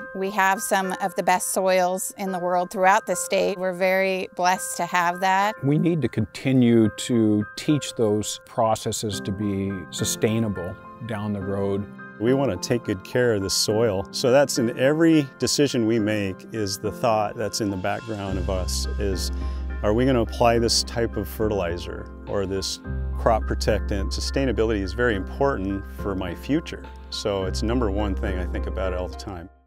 We have some of the best soils in the world throughout the state. We're very blessed to have that. We need to continue to teach those processes to be sustainable down the road. We want to take good care of the soil. So that's in every decision we make, is the thought that's in the background of us is, are we going to apply this type of fertilizer or this crop protectant? Sustainability is very important for my future. So it's #1 thing I think about all the time.